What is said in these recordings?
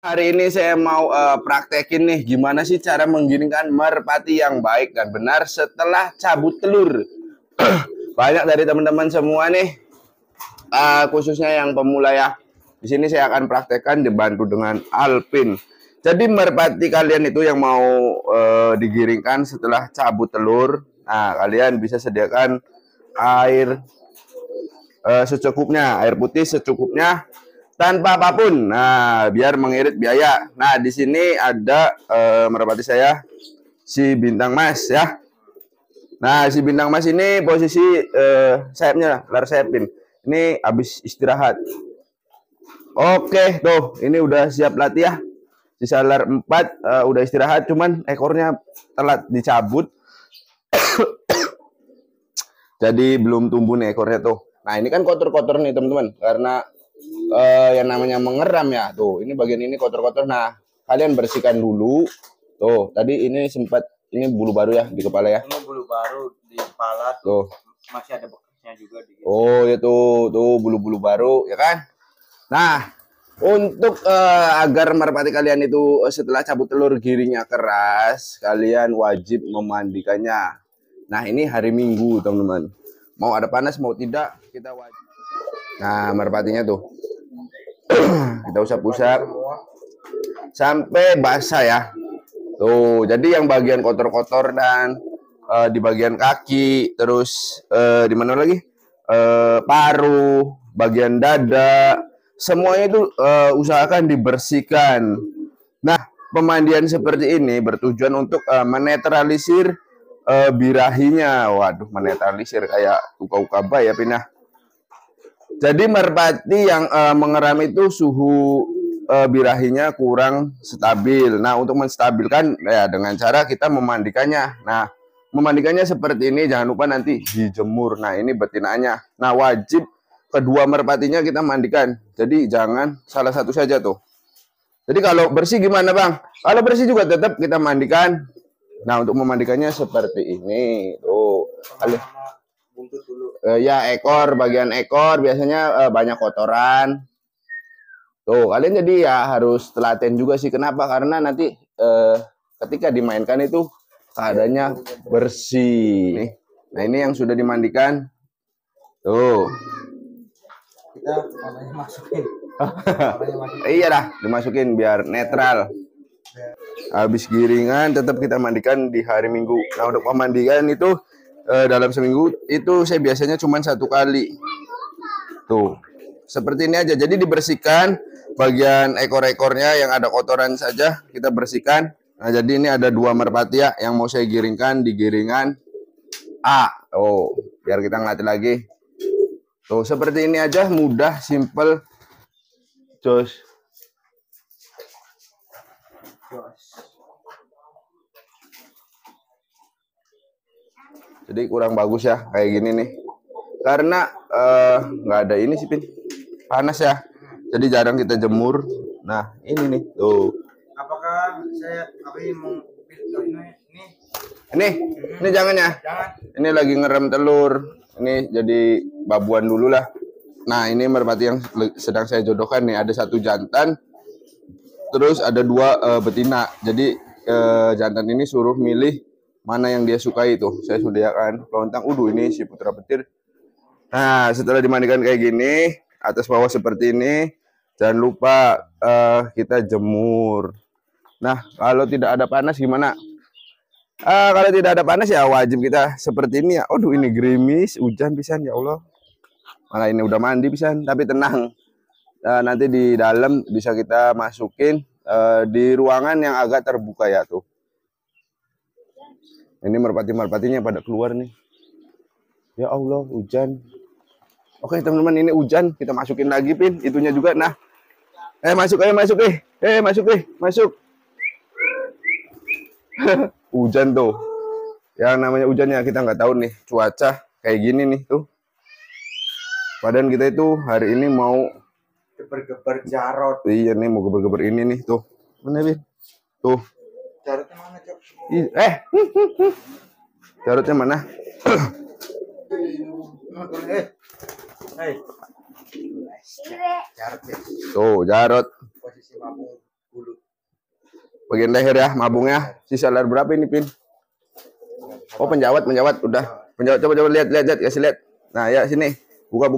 Hari ini saya mau praktekin nih gimana sih cara menggiringkan merpati yang baik dan benar setelah cabut telur. Banyak dari teman-teman semua nih, khususnya yang pemula ya. Di sini saya akan praktekkan dibantu dengan Alpin. Jadi merpati kalian itu yang mau digiringkan setelah cabut telur, nah kalian bisa sediakan air secukupnya, air putih secukupnya tanpa apapun. Nah, biar mengirit biaya. Nah, di sini ada merpati saya si bintang mas ya. Nah, si bintang mas ini posisi sayapnya, lar sayapin. Ini habis istirahat. Oke, tuh, ini udah siap latih ya. Sisa lar 4 udah istirahat, cuman ekornya telat dicabut. Jadi belum tumbuh nih ekornya tuh. Nah, ini kan kotor-kotor nih, teman-teman. Karena yang namanya mengeram ya. Tuh, ini bagian ini kotor-kotor. Nah, kalian bersihkan dulu. Tuh, tadi ini sempat ini bulu baru ya di kepala ya. Ini bulu baru di kepala tuh. Masih ada bekasnya juga di. Oh, ya tuh bulu-bulu baru ya kan. Nah, untuk agar merpati kalian itu setelah cabut telur giringnya keras, kalian wajib memandikannya. Nah, ini hari Minggu, teman-teman. Mau ada panas mau tidak, kita wajib. Nah, merpatinya tuh. Kita usap-usap sampai basah ya. Tuh, jadi yang bagian kotor-kotor dan di bagian kaki, terus di mana lagi? Paru, bagian dada, semuanya itu usahakan dibersihkan. Nah, pemandian seperti ini bertujuan untuk menetralisir birahinya. Waduh, menetralisir kayak uka-uka ya pindah. Jadi merpati yang mengeram itu suhu birahinya kurang stabil. Nah, untuk menstabilkan ya dengan cara kita memandikannya. Nah, memandikannya seperti ini, jangan lupa nanti dijemur. Nah, ini betinanya. Nah, wajib kedua merpatinya kita mandikan. Jadi jangan salah satu saja tuh. Jadi kalau bersih gimana, Bang? Kalau bersih juga tetap kita mandikan. Nah, untuk memandikannya seperti ini. Tuh. Ya, ekor, bagian ekor biasanya banyak kotoran. Tuh, kalian jadi ya harus telaten juga sih. Kenapa? Karena nanti ketika dimainkan itu keadaannya bersih. Nah, ini yang sudah dimandikan. Tuh. Kita warnanya masukin. Iya dah, dimasukin biar netral. Habis giringan tetap kita mandikan di hari Minggu. Nah, untuk pemandian itu dalam seminggu itu saya biasanya cuma 1 kali. Tuh, seperti ini aja. Jadi dibersihkan bagian ekor-ekornya yang ada kotoran saja kita bersihkan. Nah, jadi ini ada 2 merpati ya yang mau saya giringkan di giringan A. Oh, biar kita ngelatih lagi. Tuh, seperti ini aja, mudah, simple. Jos. Jadi kurang bagus ya kayak gini nih. Karena nggak ada ini sih, Pin. Panas ya. Jadi jarang kita jemur. Nah, ini nih. Tuh. Apakah saya mau ini jangan ya. Jangan. Ini lagi ngerem telur. Ini jadi babuan dulu lah. Nah, ini merpati yang sedang saya jodohkan nih. Ada 1 jantan. Terus ada 2 betina. Jadi jantan ini suruh milih mana yang dia sukai itu. Saya sediakan pelontang. Ini si putra petir. Nah, setelah dimandikan kayak gini, atas bawah seperti ini, jangan lupa kita jemur. Nah, kalau tidak ada panas gimana? Kalau tidak ada panas ya wajib kita seperti ini ya. Ini gerimis, hujan pisan ya Allah. Malah ini udah mandi pisan, tapi tenang. Nanti di dalam bisa kita masukin di ruangan yang agak terbuka ya tuh. Ini merpati-merpatinya pada keluar nih. Ya Allah, hujan. Oke, teman-teman, ini hujan. Kita masukin lagi, Pin. Itunya juga, nah. Masuk. Masuk. Hujan tuh. Yang namanya hujan ya kita nggak tahu nih. Cuaca kayak gini nih, tuh. Padahal kita itu hari ini mau geber-geber jarot. Iya nih, mau geber-geber ini nih, tuh. Mana, Pin? Tuh. Jarotnya mana, Cok? Jarotnya mana? Jarot ya. Tuh, jarot. Posisi mabung bulu. Bagian leher ya, mabungnya. Sisa leher berapa ini, Pin? Oh, penjawat udah. Penjawat coba lihat, kasih lihat. Nah, ya sini. Buka.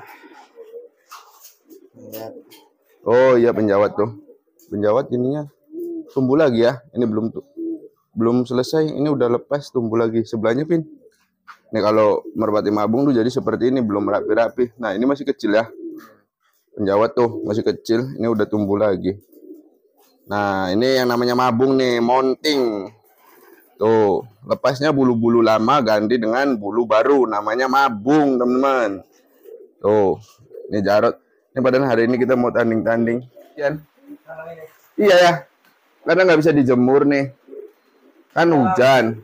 Lihat. Oh, iya penjawat tuh. Penjawat ininya tumbuh lagi ya. Ini belum selesai. Ini udah lepas, tumbuh lagi. Sebelahnya, Pin. Ini kalau merpati mabung tuh jadi seperti ini, belum rapi-rapi. Nah, ini masih kecil ya. Penjawat tuh masih kecil, ini udah tumbuh lagi. Nah, ini yang namanya mabung nih, mounting. Tuh, lepasnya bulu-bulu lama ganti dengan bulu baru, namanya mabung, teman-teman. Tuh, ini Jarot. Ini padahal hari ini kita mau tanding-tanding. Iya ya, karena nggak bisa dijemur nih. Kan hujan.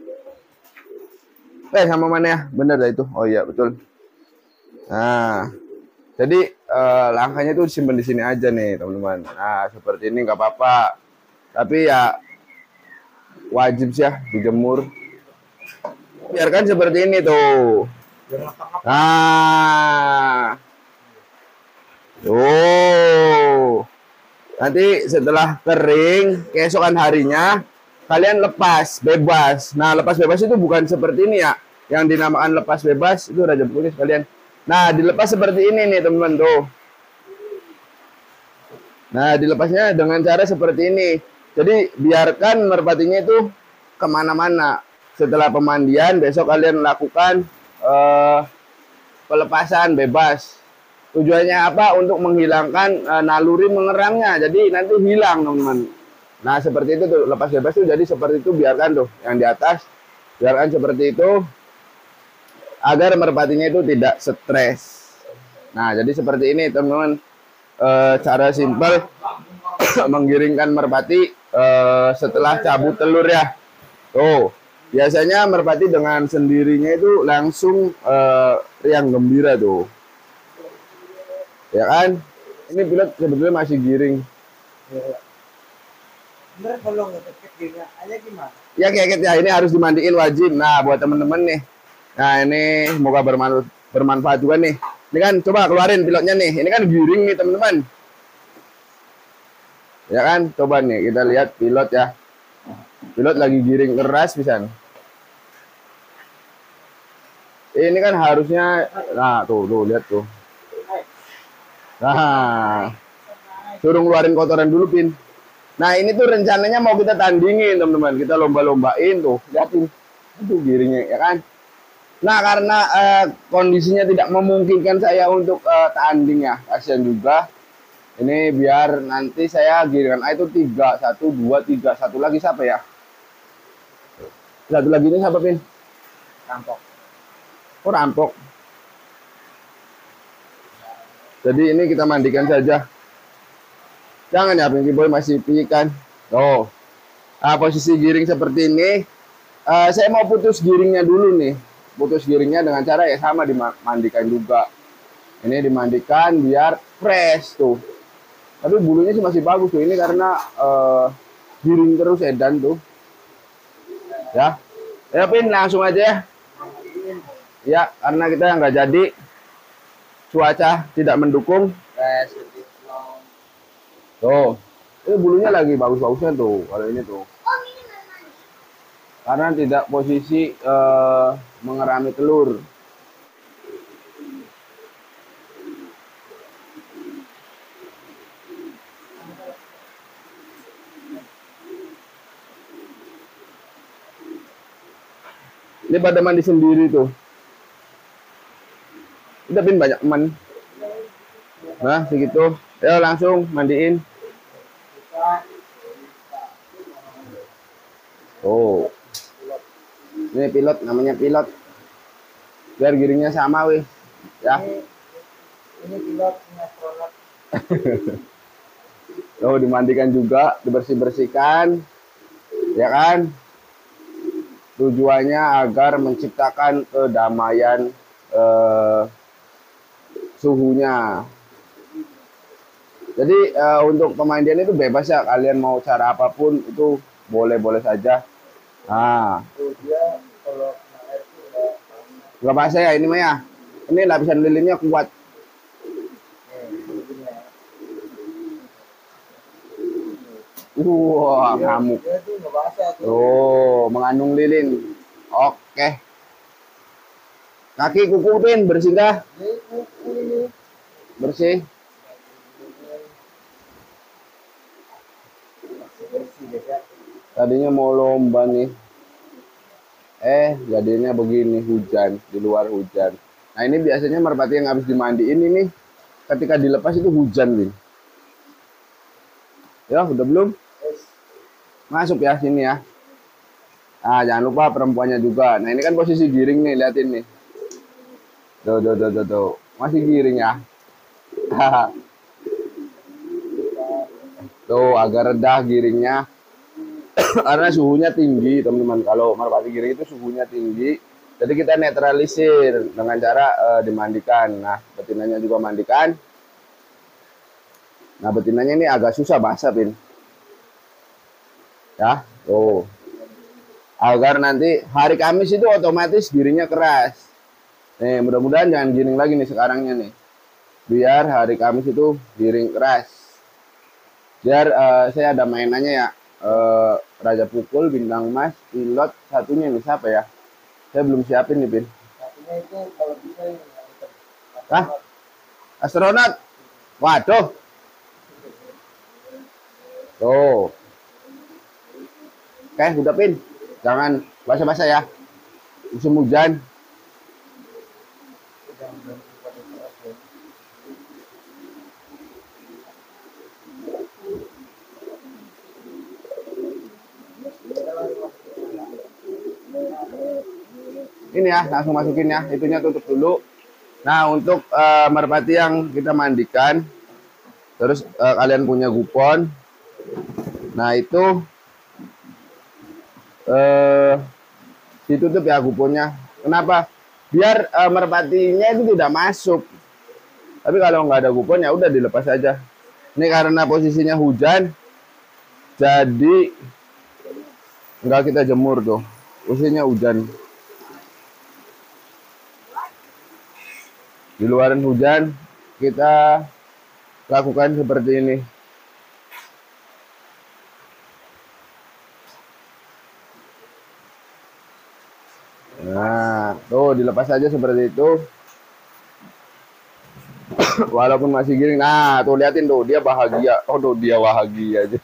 Sama mana ya? Bener dah itu. Oh iya, betul. Nah, jadi langkahnya itu disimpan di sini aja nih, teman-teman. Nah, seperti ini nggak apa-apa. Tapi ya wajib sih ya dijemur. Biarkan seperti ini tuh. Nah. Tuh. Nanti setelah kering, keesokan harinya kalian lepas bebas. Nah, lepas bebas itu bukan seperti ini ya. Yang dinamakan lepas bebas itu Raja Bukunis kalian. Nah, dilepas seperti ini nih, teman-teman tuh. Nah, dilepasnya dengan cara seperti ini. Jadi, biarkan merpatinya itu kemana-mana. Setelah pemandian, besok kalian lakukan pelepasan bebas. Tujuannya apa? Untuk menghilangkan naluri mengerangnya. Jadi, nanti hilang, teman-teman. Nah, seperti itu tuh. Lepas bebas tuh jadi seperti itu. Biarkan tuh. Yang di atas. Biarkan seperti itu. Agar merpatinya itu tidak stres. Nah, jadi seperti ini, teman-teman. Cara simpel menggiringkan merpati setelah cabut telur ya. Tuh, biasanya merpati dengan sendirinya itu langsung riang gembira tuh. Ya kan? Ini pilot sebetulnya masih giring. Bener kalau nggak keket gini aja gimana? Ya keket ya, ini harus dimandiin wajib. Nah, buat temen-temen nih. Nah, ini semoga bermanfaat juga nih. Ini kan coba keluarin pilotnya nih. Ini kan giring nih, teman-teman. Ya kan? Coba nih kita lihat pilot ya. Pilot lagi giring keras pisan. Ini kan harusnya nah tuh lihat tuh. Nah, suruh ngeluarin kotoran dulu, Pin. Nah, ini tuh rencananya mau kita tandingin, teman-teman. Kita lomba-lombain tuh. Lihatin. Itu giringnya ya kan. Nah, karena kondisinya tidak memungkinkan saya untuk tanding ya, kasihan juga. Ini biar nanti saya giringan A itu 3, 1, 2, 3. Satu lagi siapa ya? Satu lagi ini siapa, Pin? Rampok. Oh, rampok. Jadi ini kita mandikan saja. Jangan ya, Pinky Boy masih pikan. Oh. Nah, posisi giring seperti ini. Saya mau putus giringnya dulu nih. Putus giringnya dengan cara ya sama dimandikan juga. Ini dimandikan biar fresh tuh. Tapi bulunya sih masih bagus tuh. Ini karena giring terus edan tuh. Ya. Ya, Pin, langsung aja ya. Ya, karena kita nggak jadi. Cuaca tidak mendukung. Tuh. Ini bulunya lagi bagus-bagusnya tuh. Kalau ini tuh. Karena tidak posisi mengerami telur. Ini pada mandi sendiri tuh. Udah, Pin, banyak teman. Nah, segitu. Ayo langsung mandiin. Oh. Ini pilot, namanya pilot. Biar giringnya sama, wih. Ya. Ini pilot, ini astronot. Oh, dimandikan juga, dibersih-bersihkan. Ya kan? Tujuannya agar menciptakan kedamaian suhunya. Jadi untuk pemandian itu bebas ya, kalian mau cara apapun itu boleh-boleh saja. Nah, nggak basah ya ini mah ya. Ini lapisan lilinnya kuat. Wah, ngamuk. Dia tuh nggak basah tuh. Oh, mengandung lilin. Oke. Kaki kuku Pin, bersih dah. Ini kuku ini. Bersih. Bersih ya. Tadinya mau lomba nih. Jadinya begini, hujan. Di luar hujan. Nah, ini biasanya merpati yang habis dimandiin ini ketika dilepas itu hujan, Win. Ya, udah belum? Masuk ya sini ya. Nah, jangan lupa perempuannya juga. Nah, ini kan posisi giring nih, liatin nih. Tuh. Masih giring ya. Tuh, agak redah giringnya. Karena suhunya tinggi, teman-teman. Kalau merpati giring itu suhunya tinggi. Jadi kita netralisir dengan cara dimandikan. Nah, betinanya juga mandikan. Nah, betinanya ini agak susah basah, Pin. Ya, tuh. Agar nanti hari Kamis itu otomatis giringnya keras. Nih, mudah-mudahan jangan giring lagi nih sekarangnya nih. Biar hari Kamis itu giring keras. Biar saya ada mainannya ya. Raja Pukul, Bintang Emas, Pilot, satunya nih siapa ya? Saya belum siapin nih, Pin. Satunya itu kalau bisa ini. Hah? Astronot? Waduh. Tuh. Oke, udah, Pin. Jangan basah-basah ya. Musim hujan. Ini ya, langsung masukin ya. Itunya tutup dulu. Nah, untuk merpati yang kita mandikan, terus kalian punya kupon. Nah, itu ditutup ya kuponnya. Kenapa? Biar merpatinya itu tidak masuk. Tapi kalau nggak ada kupon ya udah dilepas aja. Ini karena posisinya hujan, jadi nggak kita jemur tuh. Posisinya hujan. Di luaran hujan, kita lakukan seperti ini. Nah, tuh dilepas aja seperti itu. Walaupun masih giring. Nah, tuh liatin tuh, dia bahagia. Oh, tuh dia bahagia aja.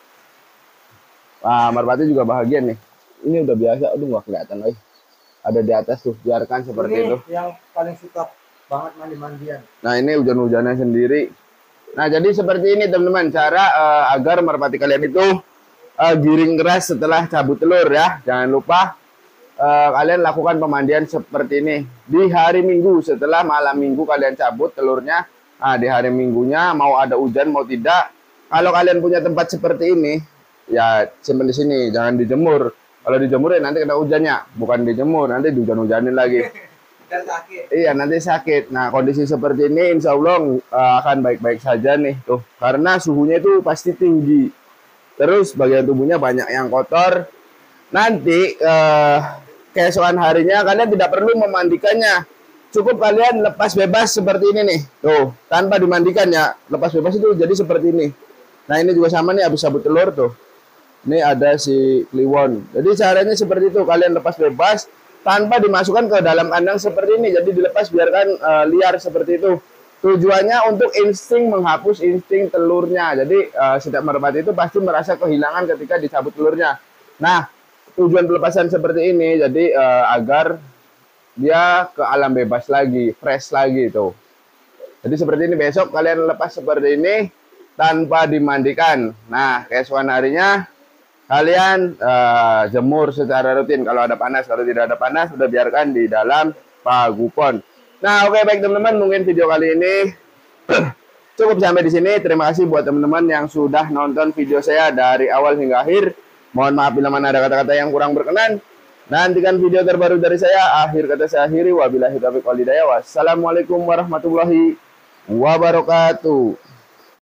Nah, merpati juga bahagia nih. Ini udah biasa, aduh nggak kelihatan lagi. Ada di atas tuh, biarkan seperti Ini itu. yang paling suka banget mandi-mandian. Nah, ini hujan-hujannya sendiri. Nah, jadi seperti ini teman-teman, cara agar merpati kalian itu giring keras setelah cabut telur ya. Jangan lupa kalian lakukan pemandian seperti ini di hari Minggu. Setelah malam Minggu kalian cabut telurnya. Nah, di hari Minggunya mau ada hujan mau tidak, kalau kalian punya tempat seperti ini ya simpan di sini, jangan dijemur. Kalau dijemur ya nanti kena hujannya, bukan dijemur nanti dihujan-hujanin lagi. Sakit. Iya, nanti sakit. Nah, kondisi seperti ini insya Allah akan baik-baik saja nih tuh, karena suhunya itu pasti tinggi. Terus bagian tubuhnya banyak yang kotor. Nanti keesokan harinya kalian tidak perlu memandikannya. Cukup kalian lepas bebas seperti ini nih. Tuh, tanpa dimandikan ya. Lepas bebas itu jadi seperti ini. Nah, ini juga sama nih habis sabut telur tuh. Ini ada si kliwon. Jadi caranya seperti itu, kalian lepas bebas tanpa dimasukkan ke dalam kandang seperti ini. Jadi dilepas biarkan liar seperti itu. Tujuannya untuk insting, menghapus insting telurnya. Jadi setiap merpati itu pasti merasa kehilangan ketika dicabut telurnya. Nah, tujuan pelepasan seperti ini jadi agar dia ke alam bebas lagi, fresh lagi tuh. Jadi seperti ini, besok kalian lepas seperti ini tanpa dimandikan. Nah, keesokan harinya kalian jemur secara rutin kalau ada panas. Kalau tidak ada panas, udah biarkan di dalam pagupon. Nah, oke, baik teman-teman, mungkin video kali ini cukup sampai di sini. Terima kasih buat teman-teman yang sudah nonton video saya dari awal hingga akhir. Mohon maaf bila mana ada kata-kata yang kurang berkenan. Nantikan video terbaru dari saya. Akhir kata saya akhiri. Wabillahi taufiq wal hidayah. Wassalamualaikum warahmatullahi wabarakatuh.